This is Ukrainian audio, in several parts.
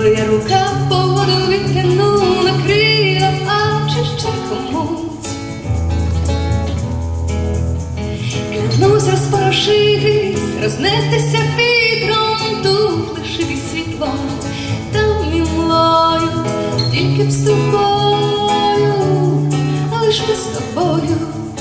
Твоя рука погоду вітряну накрила, а чи ще комусь. Клянусь розпорошитись, рознестися вітром, тут лишитись світлом, там і млою, тільки б з тобою, лиш би з тобою.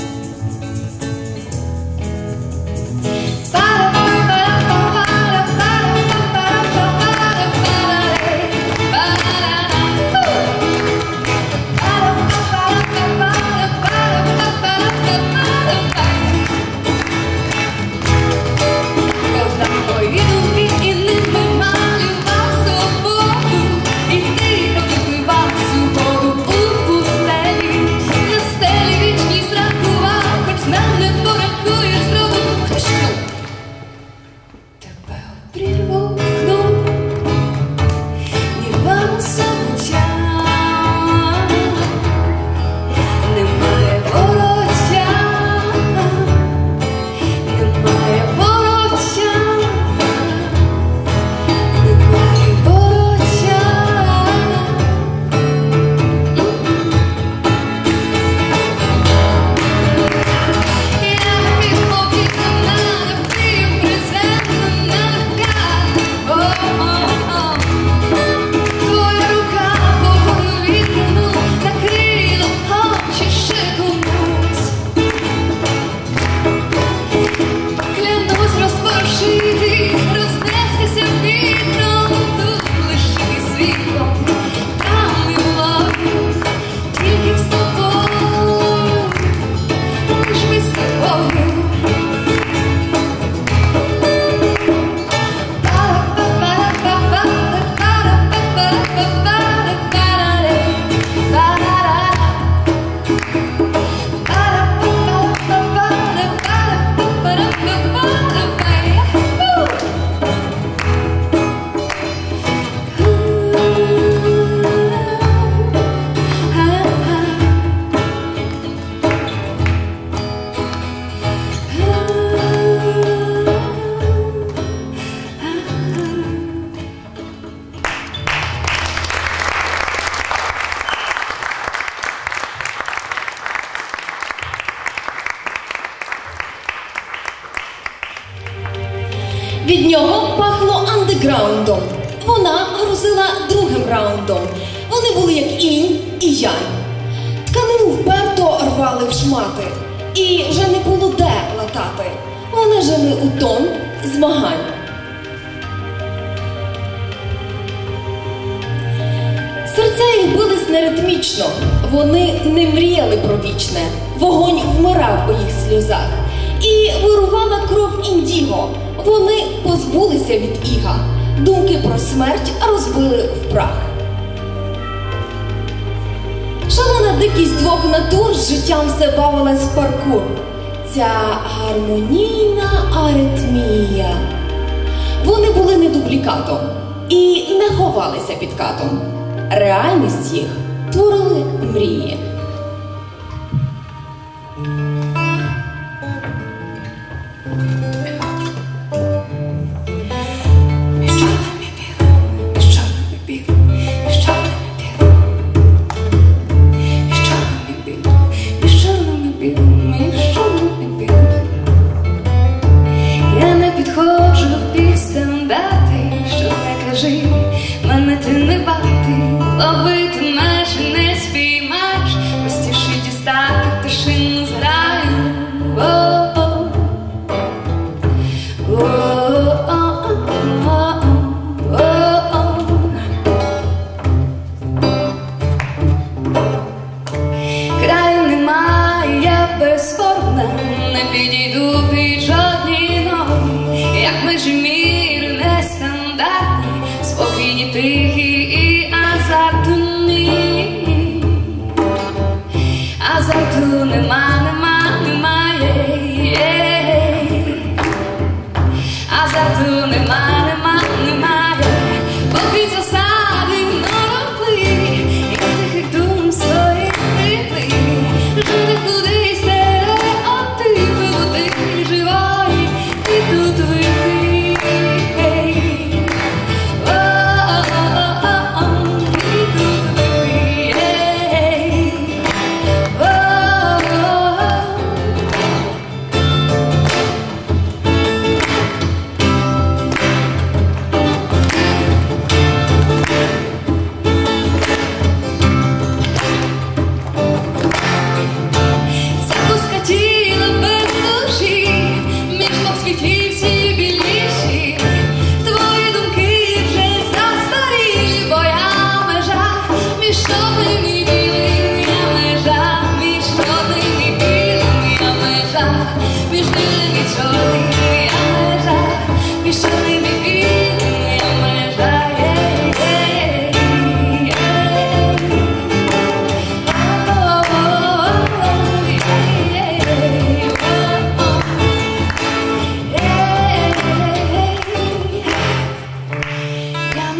Від нього пахло андеграундом. Вона грузила другим раундом. Вони були як інь і янь. Тканину вперто рвали в шмати. І вже не було де латати. Вони жили у тон змагань. Серця їх бились неритмічно. Вони не мріяли про вічне. Вогонь вмирав у їх сльозах. І вирувала кров індіго. Вони позбулися від іга. Думки про смерть розбили в прах. Шалена дикість двох натур з життям все бавилась в паркур. Ця гармонійна аритмія. Вони були не дублікатом і не ховалися під катом. Реальність їх творили мрії. Мене ти не бати, ловити межі не спіймаєш, простіше дістати тишину з граю. Краю немає, я безформна, не підійду під жодні ноги, як межі міри нестандартні, спокійні, тихі і азартні. Азарту немає. Азарту немає. Поки засади нороплі, і тихих дум своїх припли, жити кудись стереотипи, бути живої і тут вийти.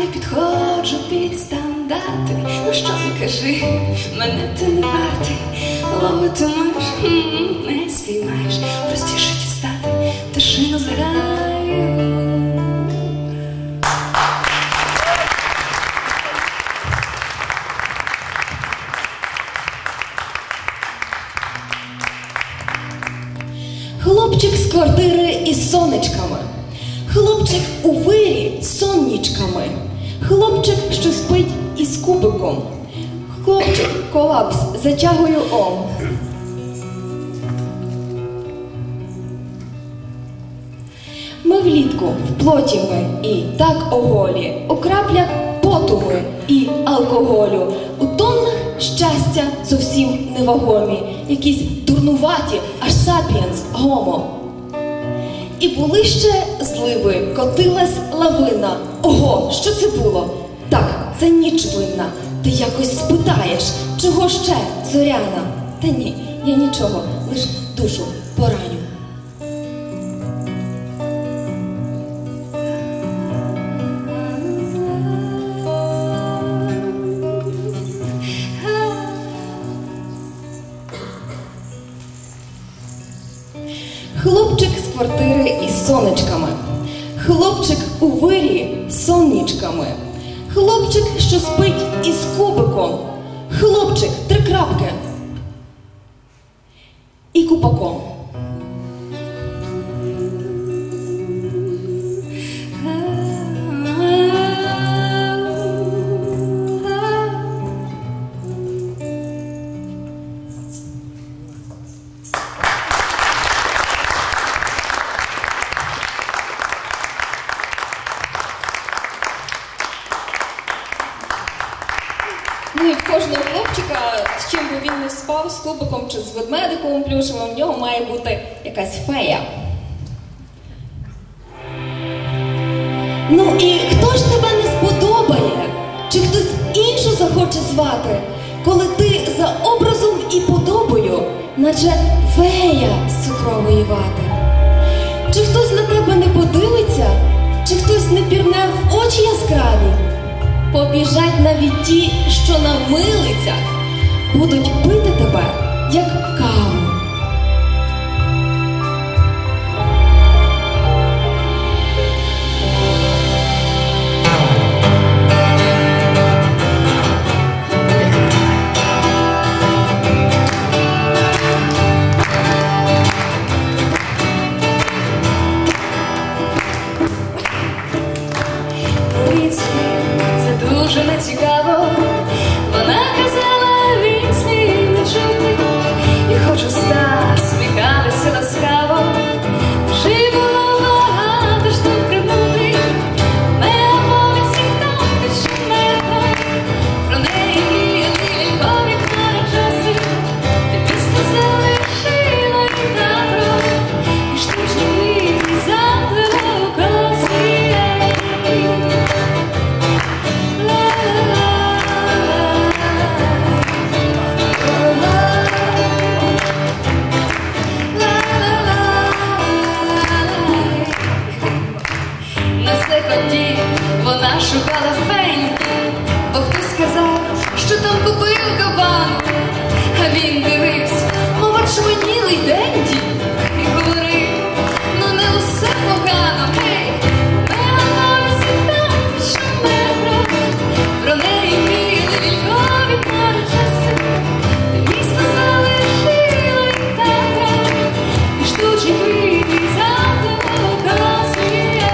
підходжу під стандарти. Ну що не кажи, мене ти не вартий. Ловитимеш, не спіймаєш. Простіше дістати, тишину зграю. Хлопчик з квартири із сонечками, хлопчик у вирі з соннічками, хлопчик, що спить із кубиком, хлопчик колапс затягую ом. Ми влітку в плоті ми і так оголі, у краплях поту ми і алкоголю, у тоннах щастя зовсім невагомі, якісь дурнуваті, аж сапіенс, гомо. І були ще зливи, котилась лавина. Ого, що це було? Так, це ніч винна. Ти якось спитаєш, чого ще, зоряна? Та ні, я нічого, лиш душу пораню. Хлопчик з квартири із сонечками, хлопчик у вирі з соннічками, хлопчик, що спить із кубиком, хлопчик, 3 крапки і купаком. Ну і в кожного хлопчика, з чим би він не спав, з кубиком чи з ведмедиком плюшевим, в нього має бути якась фея. Ну і хто ж тебе не сподобає? Чи хтось іншу захоче звати, коли ти за образом і подобою, наче фея з цукрової вати? Чи хтось на тебе не подивиться, чи хтось не пірне в очі яскраві? Побіжать навіть ті, що на милицях будуть пити тебе, як каву. Дуже нецікаво, вона казала, він слів не чути, і хоч уста сміхалися ласкаво, вже було багато штук прибути, не вулиці там тече метро, про неї мріяли любові хмари часи, ти місто залишила і добро, і штучні квіти заплила у косі. Вона шукала феньку, бо хтось сказав, що там купив кабан. А він дивився, мов очманілий денді, і говорив, ну не усе погано, гей, мелодці там тече метро, про неї мріяли вількові хмари часи, ти місто залишила і так, і штучні квіти заплила у косі.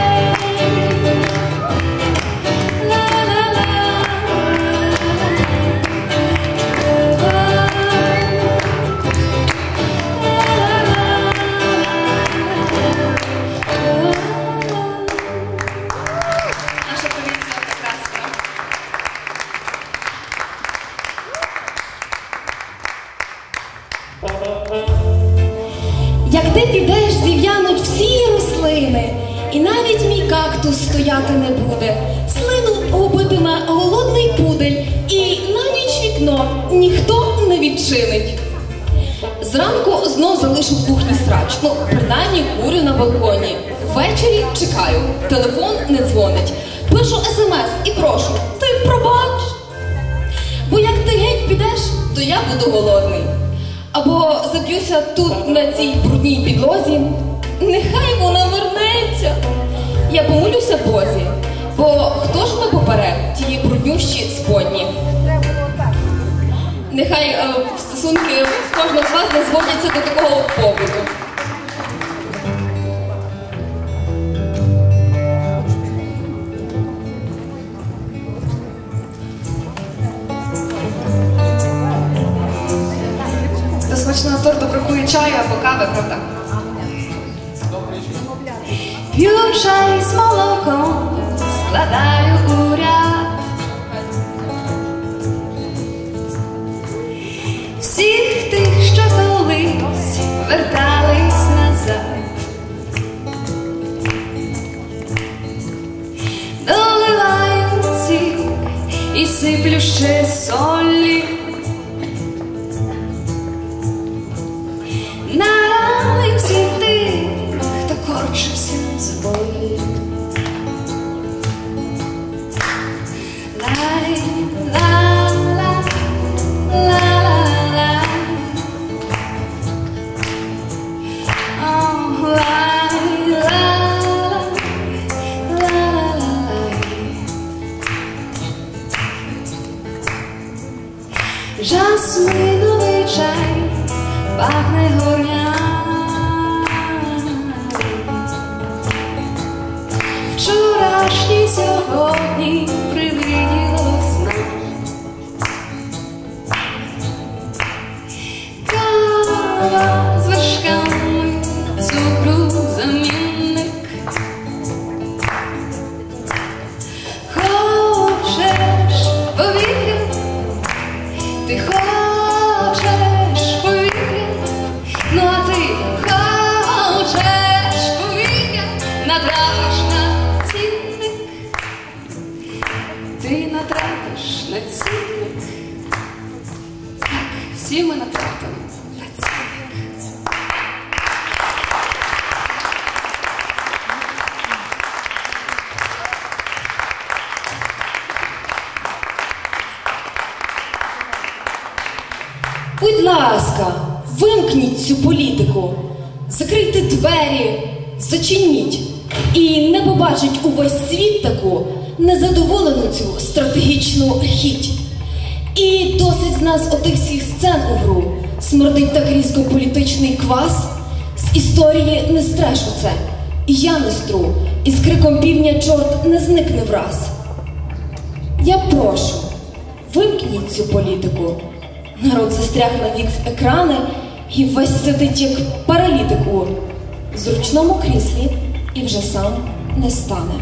Як ти підеш, зів'януть всі рослини, і навіть мій кактус стояти не буде. Слину губитиме голодний пудель, і навіть вікно ніхто не відчинить. Зранку знов залишу в кухні срач, ну, принаймні курю на балконі. Ввечері чекаю, телефон не дзвонить. пишу смс і прошу, ти пробач. Бо як ти геть підеш, то я буду голодний. Або заб'юся тут на цій брудній підлозі, нехай вона вернеться. Я помолюся Бозі, бо хто ж не поперед тії бруднющі сподні? Нехай стосунки з кожного з вас не зводяться до такого побуту. До смачного торту бракує чаю або кави, правда? П'ю чай з молоком, складаю у ряд. Всіх тих, що колись вертались назад. Доливаю сік і сиплю ще солі. На рани всіх тих, хто корчився з болі. Лай, ла, ла, ла, ла. О, лай, ла, ла, ла, ла. Жасминовий чай пахне горня. Вчорашній сьогодні привиділось нам. Кава з вершками, цукру замінник. Хочеш повітря? Ти хочеш повітря? Ну а ти хочеш повітря? Натрапиш на цінник. Ти натрапиш на цінник. Так, всі ми натрапимо на цінник. Будь ласка, вимкніть цю політику, закрийте двері, зачиніть. І не побачить увесь світ таку незадоволену цю стратегічну хіть. І досить з нас отих всіх сцен у гру. Смердить так різко політичний квас. З історії не стреш оце. І я не стру, і з криком півдня чорт не зникне враз. Я прошу, вимкніть цю політику. Народ застряг навік в екрани і весь сидить як паралітик у зручному кріслі і вже сам не стане.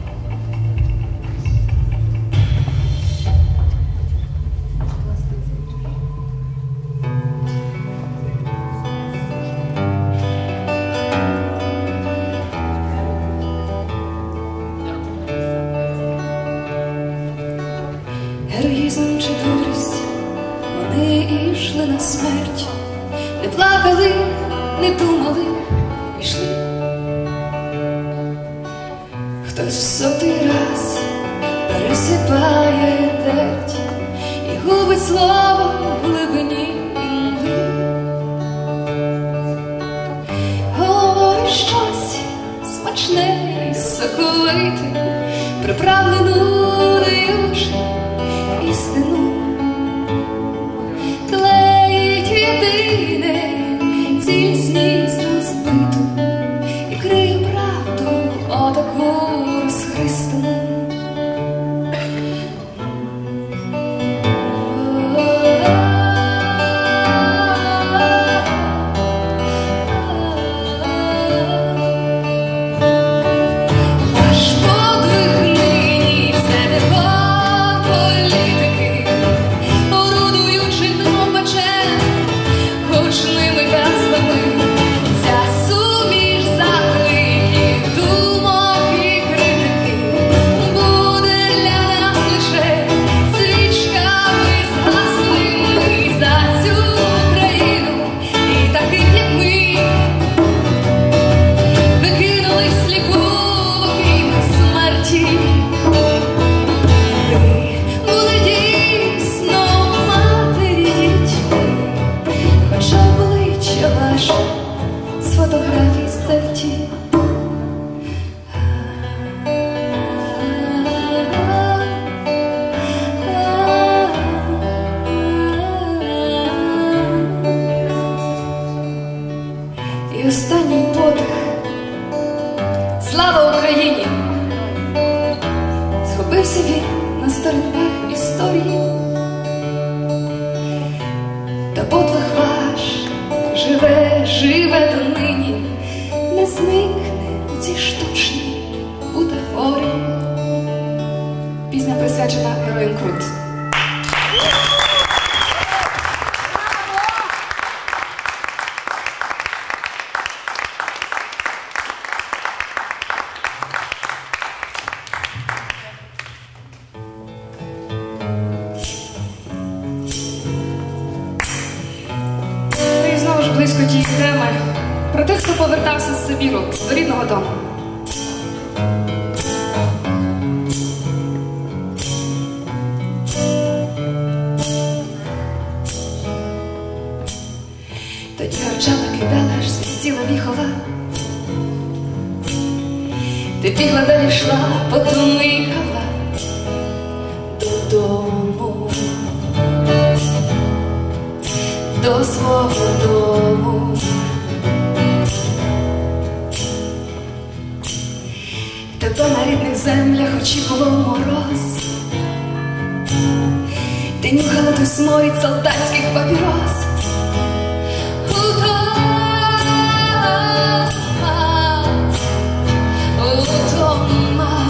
Героїзм чи дурість, вони йшли на смерть, не плакали, не думали, йшли. Хтось сотий раз пересипає дерть і губить слово в глибині імли. Говорить щось смачне і соковите, приправлену даючи істину. Клеїть єдине цілісність розбиту і криє правду отаку розхристану. Ваш подвиг нині — це не ход політики. Загубився він на сторінках історії, та подвиг ваш живе донині, не зникне у цій штучній бутафорії. Пісня присвячена героям Крут. Близько тієї теми про тих, хто повертався з Сибіру, до рідного дому. Тоді гарчала, кидала, аж свистіла віхола. Ти бігла, далі йшла, потім їхала додому. До свого дому. Тебе на рідних землях очікував мороз. Ти нюхала той сморід солдатських папірос. Удома.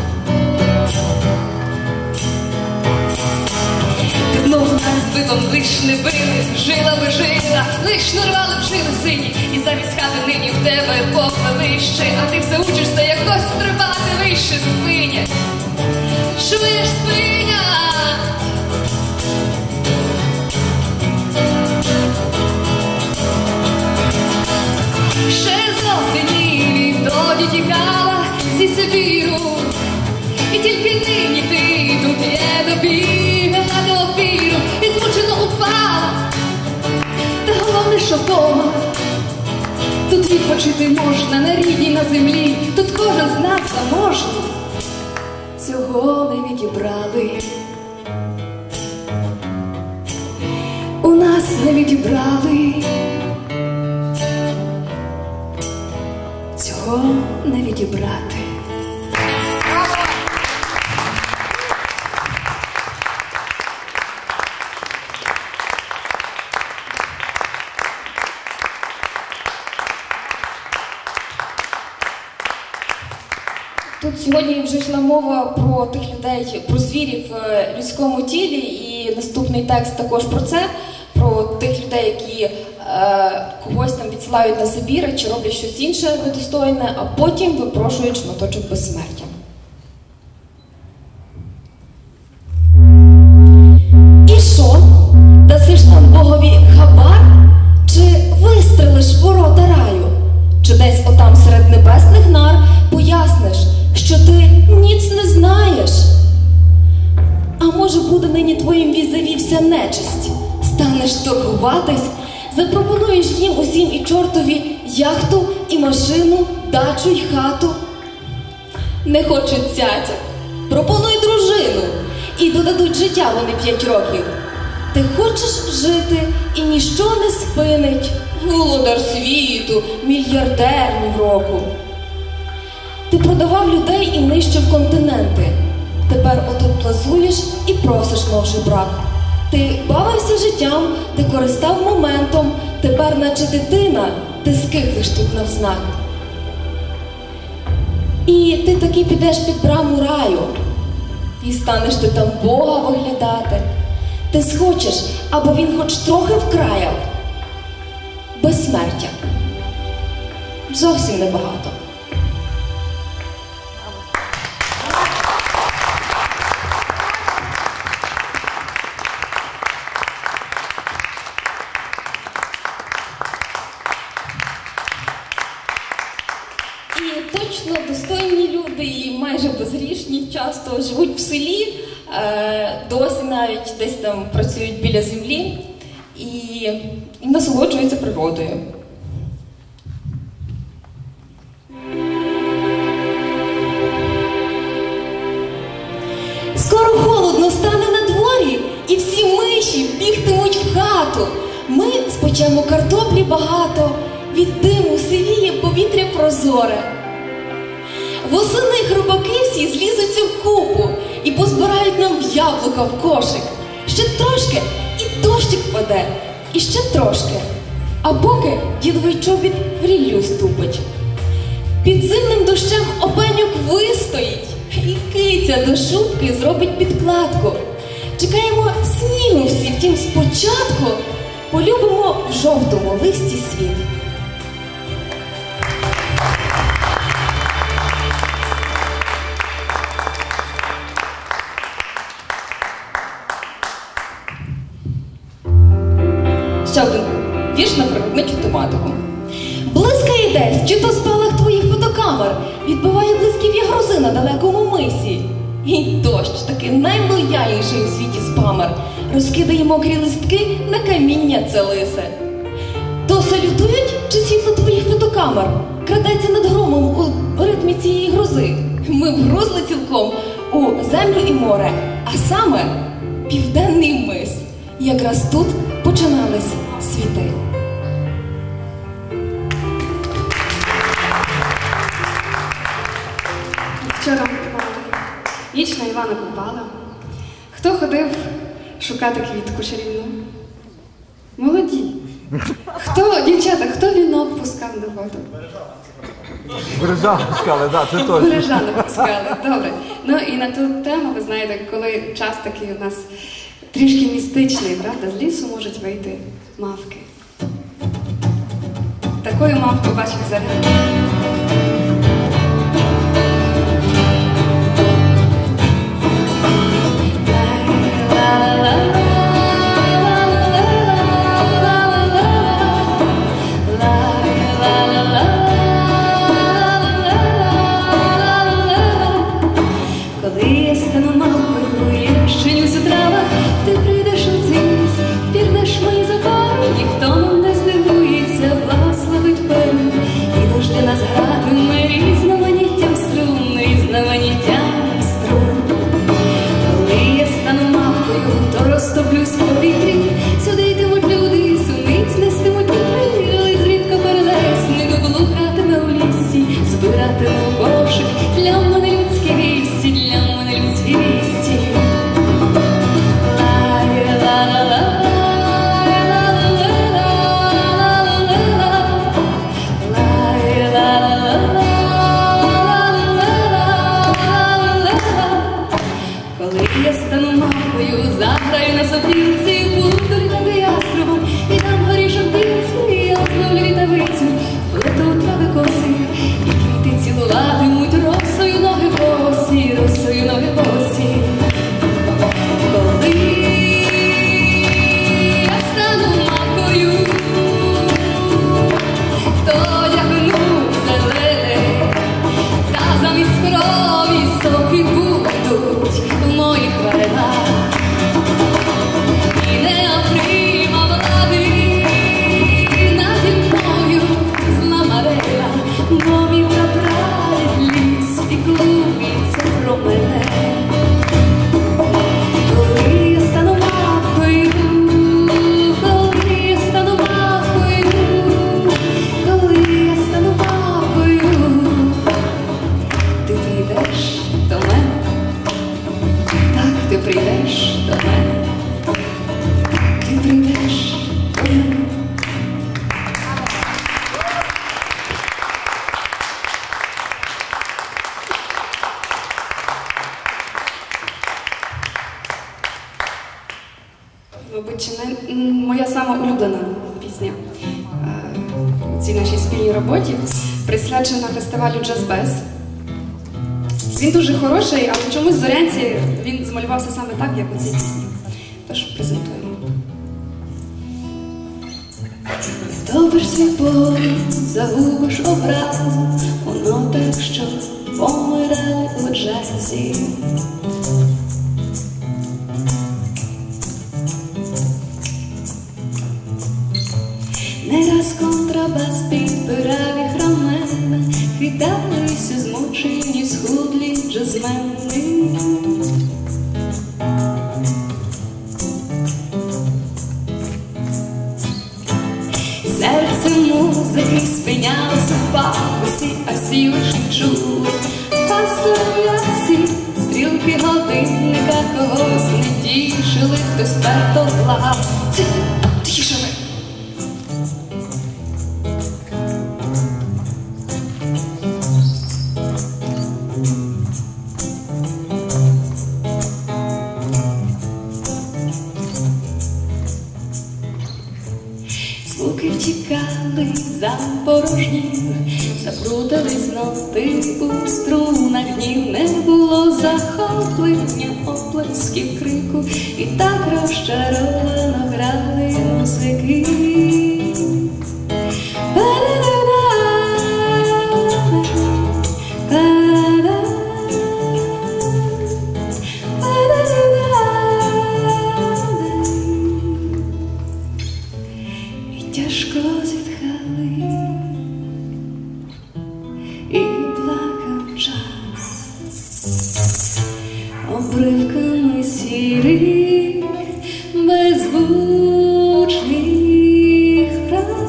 Ти знову на збитом лиш не били, жила би жила, лиш нарвали б жили сині, і замість хати нині в тебе попелище, а ти все учишся якось стрибати вище спиня. Чуєш, спиня? Ще з осені відтоді тікала зі Сибіру, і тільки нині ти тут є добігала до опіру, і змучено упала, та головне, що вдома. Тут відпочити можна на рідній, на землі, тут кожен з нас заможний. Цього не відібрали. У нас не відібрали. Цього не відібрати. Тут сьогодні вже йшла мова про тих людей, про звірів в людському тілі, і наступний текст також про це, про тих людей, які когось там відсилають на Сибір чи роблять щось інше недостойне, а потім випрошують шматочок безсмертя. І що? Дасиш нам Богові хабар? Чи вистрелиш ворота раю? Чи десь отам серед небесних нар поясниш, що ти ніц не знаєш? А може буде нині твоїм візаві вся нечисть? Станеш торгуватись, запропонуєш їм усім і чортові яхту і машину, дачу й хату? Не хочуть цяця, пропонуй дружину, і додадуть життя вони 5 років. Ти хочеш жити, і ніщо не спинить, володар світу, мільярдер року. Ти продавав людей і нищив континенти. Тепер отут плазуєш і просиш новший брак. Ти бавився життям, ти користав моментом, тепер, наче дитина, ти скиглиш тут навзнак. І ти таки підеш під браму раю, і станеш ти там Бога виглядати. Ти схочеш, аби він хоч трохи вкраяв безсмертя. Зовсім небагато. І точно достойні люди, і майже безгрішні, часто живуть в селі, досі навіть десь там працюють біля землі і насолоджуються природою. Скоро холодно стане на дворі, і всі миші бігтимуть в хату. Ми спечемо картоплі багато, від диму сивіє повітря прозоре. Восени хробаки всі злізуться в купу, яблука в кошик. Ще трошки і дощик впаде, і ще трошки. А поки дідовий чобіт в ріллю ступить. Під зимним дощем опенюк вистоїть, і киця до шубки зробить підкладку. Чекаємо снігу всі, втім спочатку полюбимо в жовтому листі світ. Ще один вірш на природничу тематику. Блискає десь, чи то спалах твоїх фотокамер, відбиває блисків'я грози на далекому мисі. І дощ, таки найлояльніший у світі спамер, розкидає мокрі листки на каміння це лисе. То салютують, чи світло твоїх фотокамер крадеться над громом у ритмі цієї грози? Ми вгрузли цілком у землю і море, а саме південний мис. Якраз тут починались світи. Вчора ніч на Івана Купала. Хто ходив шукати квітку чарівну? Молоді. Хто, дівчата, хто вінок пускав на воду? Бережани пускали, так, це точно. Бережани пускали, добре. Ну і на ту тему, ви знаєте, коли час такий у нас трішки містичний, правда, з лісу можуть вийти мавки. Такою мавку бачить Заря. Розтоплюсь в повітрі, сюди йтимуть люди, суниць нестимуть вітри, але зрідка перелесник блукатиме у лісі, збиратиме у кошик для мене людські вісті, для мене людські вісті. Коли я стану мавкою, заграю на сопілці, буду літати яструбом, і там горішок птиці, я зловлю літавицю, плету у трави коси, і квіти цілуватимуть росою ноги босі, росою ноги босі. Коли я стану мавкою, то одягну зелене, та замість крові соки будуть у моїх варенах. І не отримав влади наді мною зла Марина, бо мій прапрадід ліс піклується про мене. Коли я стану мавкою, коли я стану мавкою, коли я стану мавкою, ти прийдеш до мене, так ти прийдеш до мене, ти прийдеш до мене. Мабуть, чи не моя сама улюблена пісня у цій нашій спільній роботі, присвячена фестивалю «Джаз-без». Він дуже хороший, але чомусь в Зорянці він змалювався саме так, як у цій пісні. Тож презентуємо. Втопиш свій болі, загубиш образу, воно так, що помирали у джазі. Не раз контрабас підбирав їх рамена, хвіталися змучені, схудлі джазмени. Серце музики спинялося в пафосі, а всі лише чули пасовлясі, стрілки годинника когось не тішили, хтось перто благав. Тише ви! Звуки втікали за порожнім, заплутались ноти у струнах, гнів, не було захоплення, оплесків, крику, і так розчаровано грали музики. Тяжко зітхали, і плакав час обривками сірих, беззвучних фраз.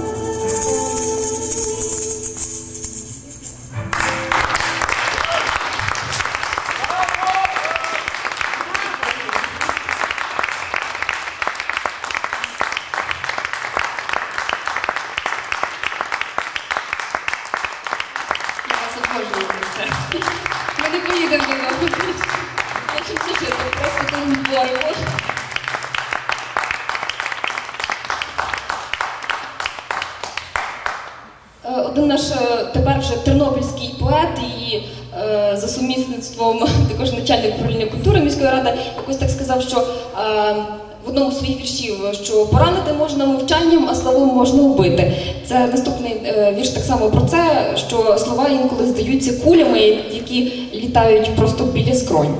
Ми не поїдемо додому. Хочемо слухати, просто там відборимо. Один наш тепер вже тернопільський поет і за сумісництвом також начальник управління культури міської ради якось так сказав, що в одному з своїх віршів, що поранити можна мовчанням, а словом можна вбити. Це наступний вірш так само про це, що слова інколи здаються кулями, які літають просто біля скронь.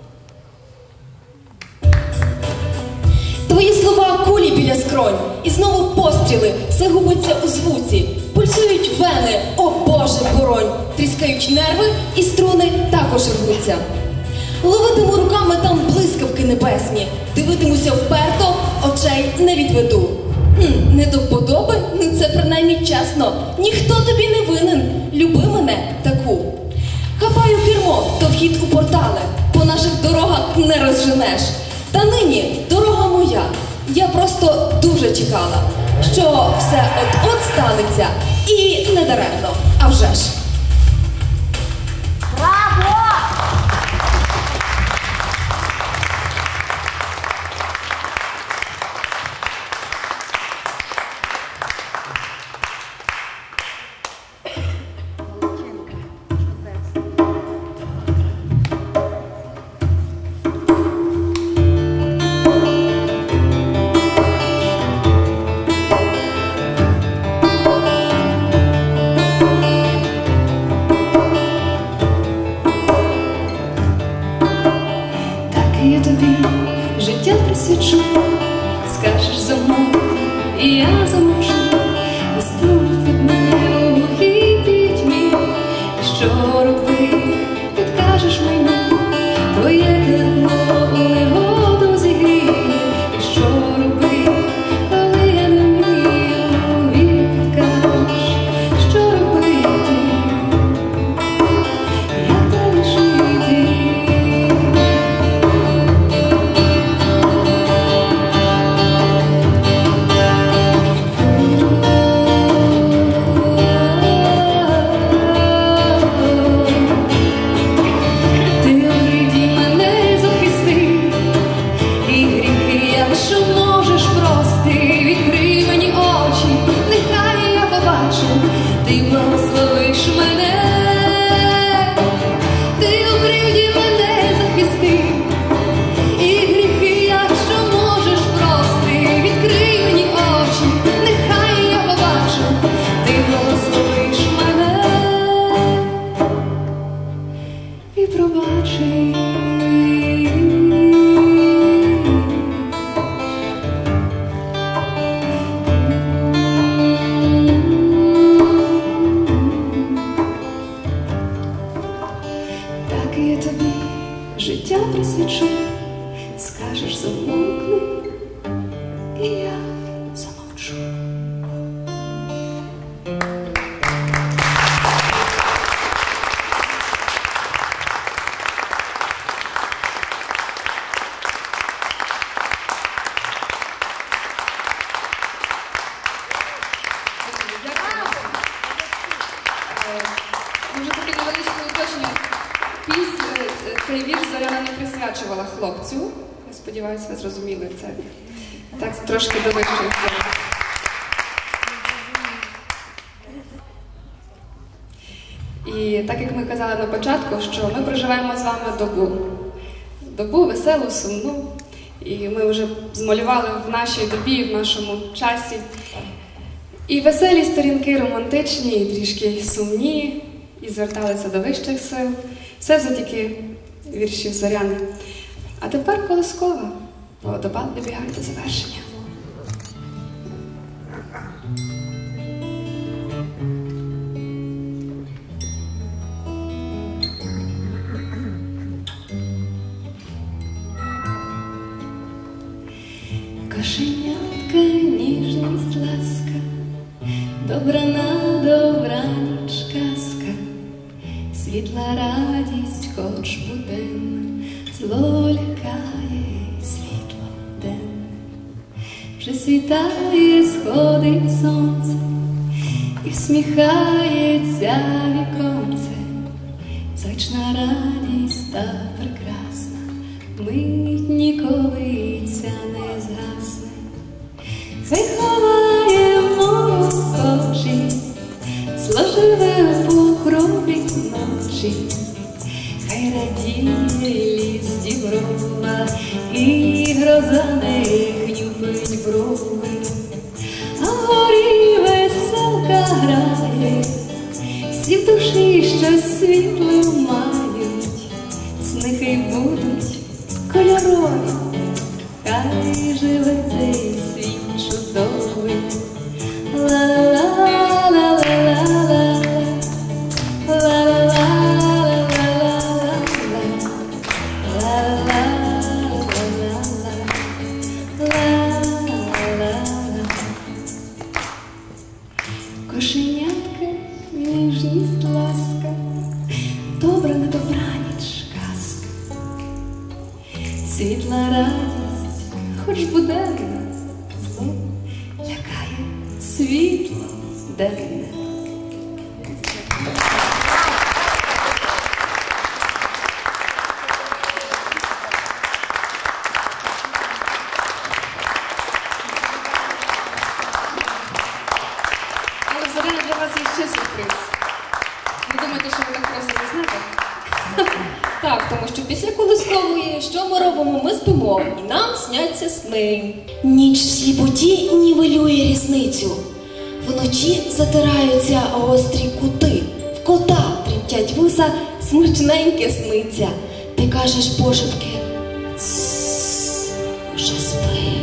Твої слова кулі біля скронь, і знову постріли, все губиться у звуці. Пульсують вени, о Боже, боронь, тріскають нерви, і струни також рвуться. Ловитиму руками там блискавки небесні, дивитимуся вперто, очей не відведу. Не до вподоби? Ну це принаймні чесно. Ніхто тобі не винен, люби мене таку. Хапаю кермо, то вхід у портали, по наших дорогах не розженеш. Та нині дорога моя, я просто дуже чекала, що все от-от станеться, і не даремно, а вже ж. Браво! Я тобі життя присвячу, скажеш замовк, і я замовчу. Виступить від мене у глухій пітьмі, і що робити, підкажеш мені, твоє тепло у негоду зігріє, і що робити, коли я не вмію, і підкажеш, що робити, як далі жити. Ти благословиш мене, ти у кривді мене захисти, і гріхи, якщо можеш прости, відкрий мені очі, нехай я побачу, ти благословиш мене і пробачи. Я тобі життя присвячу, скажеш замовкни, і я замовчу. хлопцю. Я сподіваюся, ви зрозуміли це. Так, трошки довищується. І так, як ми казали на початку, що ми проживаємо з вами добу. Добу веселу, сумну. І ми вже змалювали в нашій добі, в нашому часі. І веселі сторінки романтичні, і трішки сумні, і зверталися до вищих сил. Все завдяки віршів Зоряни. А тепер колискова, бо доба добігає до завершення. Кошенятка, ніжність, ласка, добрана, добраніч, казка, світла радість, хоч буденна, зло лякає світло денне. Вже світає, сходить сонце, і всміхається віконце, звична радість та прекрасна, мить ніколи ця не згасне. Хай ховаємо очі, зло живе в покрові ночі, хай радіє ліс діброва, і гроза не хнюпить брови, а вгорі веселка грає, всі в душі щось світле мають, сни хай будуть кольорові, хай живе цей світ чудовий. Ла-ла-ла-ла-ла-ла, кошенятка, ніжність, ласка, добра на добраніч, казка, світла радість, хоч буденна, зло лякає світло денне. Але Зоряна, для вас є ще сюрприз. Ви думаєте, що ви так просто не знаєте? Так, тому що після колискової, що ми робимо? Ми спимо, і нам сняться сни. Ніч в сліпоті нівелює різницю. Вночі затираються гострі кути, в кота тремтять вуса, смачненьке сниться. Ти кажеш пошепки: «Тссс, вже спи».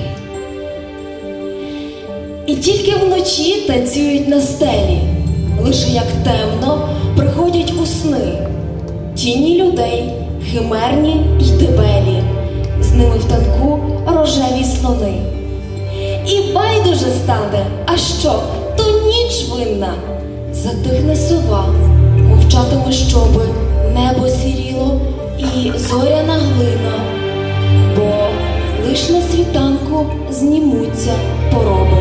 І тільки вночі танцюють на стелі, лише як темно приходять у сни. Тіні людей, химерні й дебелі, з ними в танку рожеві слони. І байдуже стане, а що, то ніч винна. Затихне сова, мовчатиме щоби, небо сіріло і зоряна глина. Бо лиш на світанку знімуться пороби.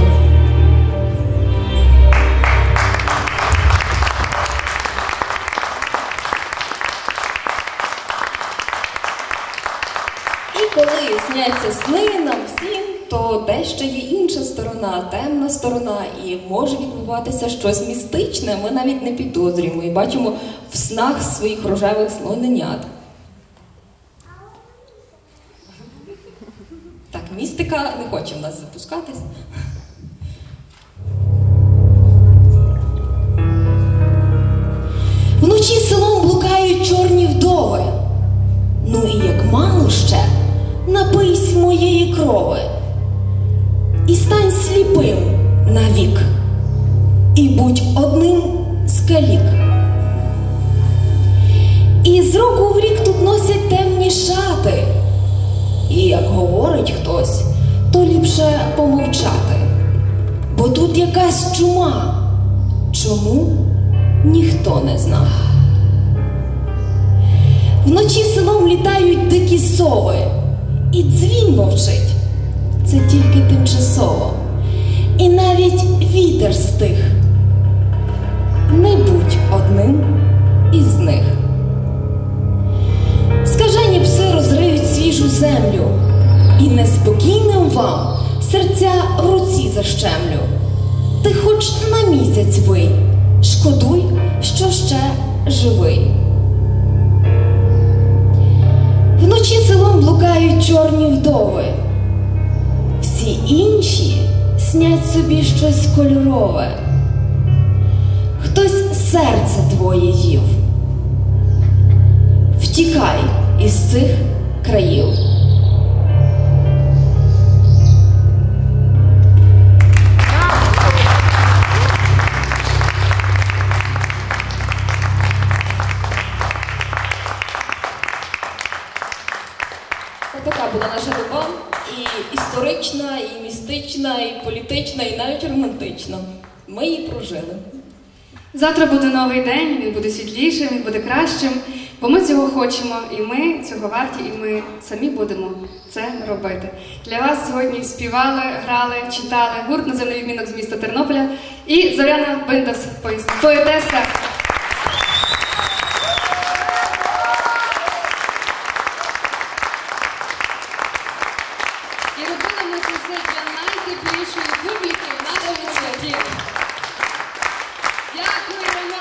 І коли сняться сни нам всім, то дещо є інша сторона, темна сторона, і може відбуватися щось містичне, ми навіть не підозрюємо і бачимо в снах своїх рожевих слоненят. Так, містика не хоче в нас запускатись. Вночі селом блукають чорні вдови. Ну і як мало ще, напийсь моєї крови і стань сліпим навік, і будь одним з калік. І з року в рік тут носять темні шати, і як говорить хтось, то ліпше помовчати, бо тут якась чума. Чому? Ніхто не зна. Вночі селом літають дикі сови, і дзвін мовчить. Це тільки тимчасово. І навіть вітер стих. Не будь одним із них. Скажені пси розриють свіжу землю, і неспокійним вам серця в руці защемлю. Ти хоч на місяць вий, шкодуй, що ще живий. Вночі селом блукають чорні вдови, всі інші снять собі щось кольорове. Хтось серце твоє їв. Втікай із цих країв. Така була наша доба, і історична, і містична, і політична, і навіть романтична. Ми її прожили. Завтра буде новий день, він буде світлішим, він буде кращим, бо ми цього хочемо, і ми цього варті, і ми самі будемо це робити. Для вас сьогодні співали, грали, читали гурт «Наземний відмінок» з міста Тернополя і Зоряна Биндас, поетеса. І робили ми це все для найтеплішої публіки в нашому святі. Дякуємо!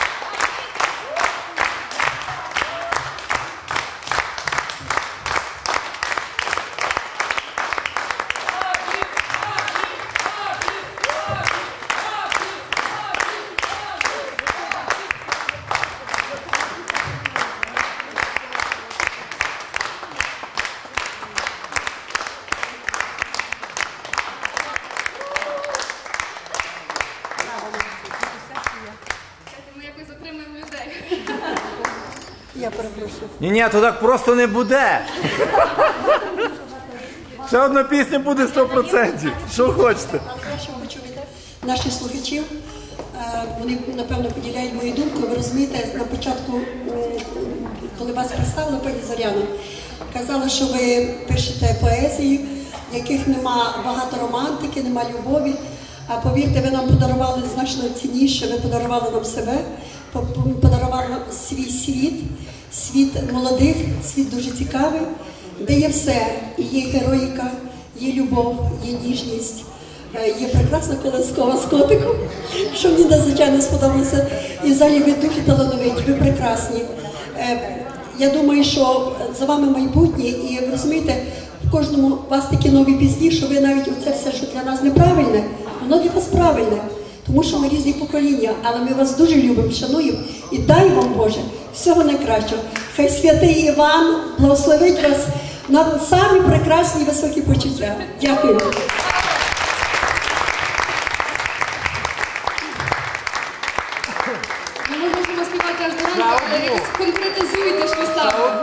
Ми якось затримуємо людей. Я перепрошую. Ні, то так просто не буде. Ще одна пісня буде 100%. Що хочете? Краще почуєте наших слухачів. Вони, напевно, поділяють мою думку. Ви розумієте, на початку, коли вас представила пані Зоряна, казала, що ви пишете поезії, в яких нема багато романтики, нема любові. А повірте, ви нам подарували значно цінніше, ви подарували нам себе, подарували нам свій світ молодих, світ дуже цікавий, де є все. І є героїка, є любов, є ніжність, є прекрасна колискова з котиком, що мені надзвичайно сподобалося. І взагалі ви дуже талановиті, ви прекрасні. Я думаю, що за вами майбутнє, і ви розумієте, в кожному у вас такі нові пісні, що ви навіть оце все, що для нас неправильне, воно для вас правильне, тому що ми різні покоління, але ми вас дуже любимо, шануємо і дай вам, Боже, всього найкращого. Хай святий Іван благословить вас на самі прекрасні і високі почуття. Дякую. Ми можемо співати аж до ранку, але якось конкретизуйте, що саме.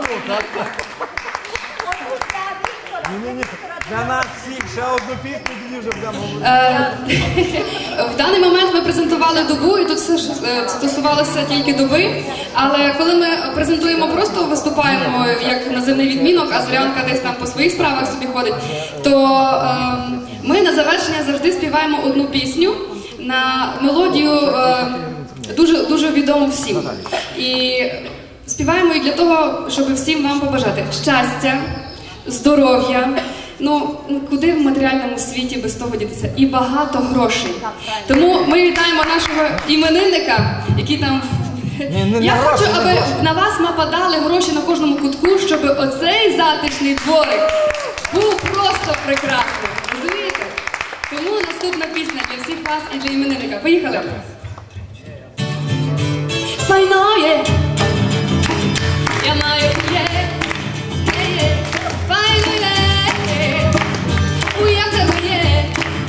Ні. Для нас всіх ще одну пісню, тоді вже будемо говорити. В даний момент ми презентували добу, і тут все стосувалося тільки доби. Але коли ми презентуємо, просто виступаємо як наземний відмінок, а Зорянка десь там по своїх справах собі ходить, то ми на завершення завжди співаємо одну пісню на мелодію дуже відому всім. І співаємо її для того, щоб всім вам побажати щастя, здоров'я. Ну, куди в матеріальному світі без того дітися? І багато грошей. Тому ми вітаємо нашого іменинника, який там... Я хочу, аби на вас нападали гроші на кожному кутку, щоб оцей затишний дворик був просто прекрасним. Розумієте? Тому наступна пісня для всіх вас і для іменинника. Поїхали! Файно є, я маю є, файно є. Як тебе є,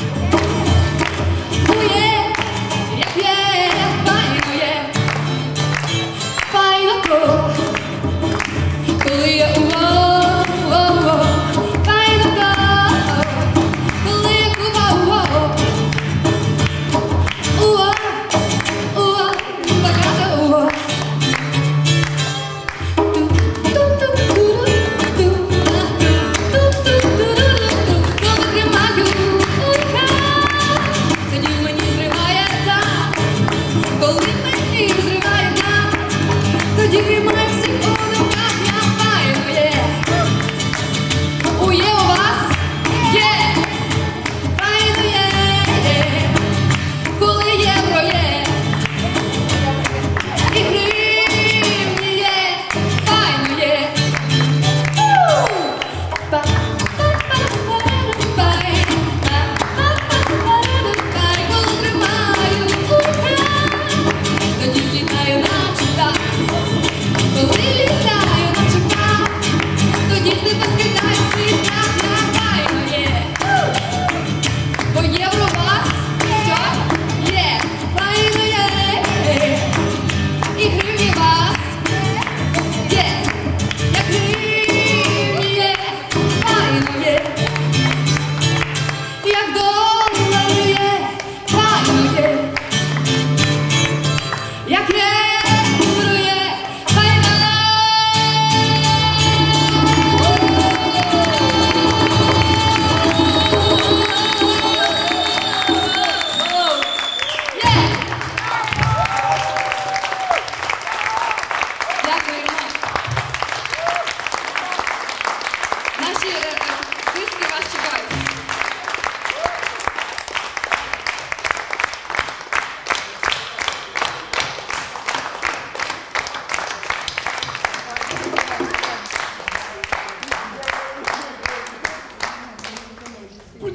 як є, файно є, файно то, коли я файно то, коли я багато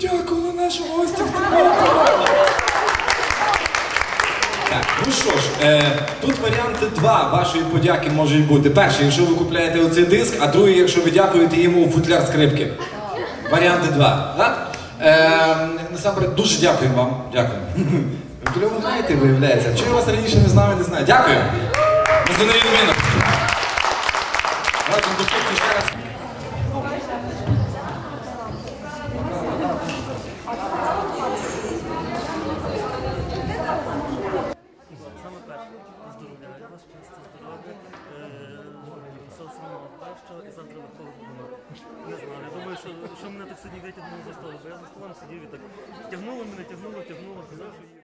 подякували нашому гостю. Так, ну що ж, тут варіанти два вашої подяки можуть бути. Перший, якщо ви купляєте оцей диск, а другий, якщо ви дякуєте йому футляр скрипки. Варіанти два. Так? Насамперед, дуже дякую вам. Дякую. Ви кльово знаєте, виявляється. Чого я вас раніше не знав і не знаю. Дякую. Ми з Данилом. Разом до кухні ще раз. Саме перше, поздоровляю вас, щастя, здоров'я, все самого першого і завтра легкого будемо. Не знаю, я думаю, що мене так сьогодні витягнуло за столу, бо я за столом сидів і так тягнуло мене, тягнуло, казав, що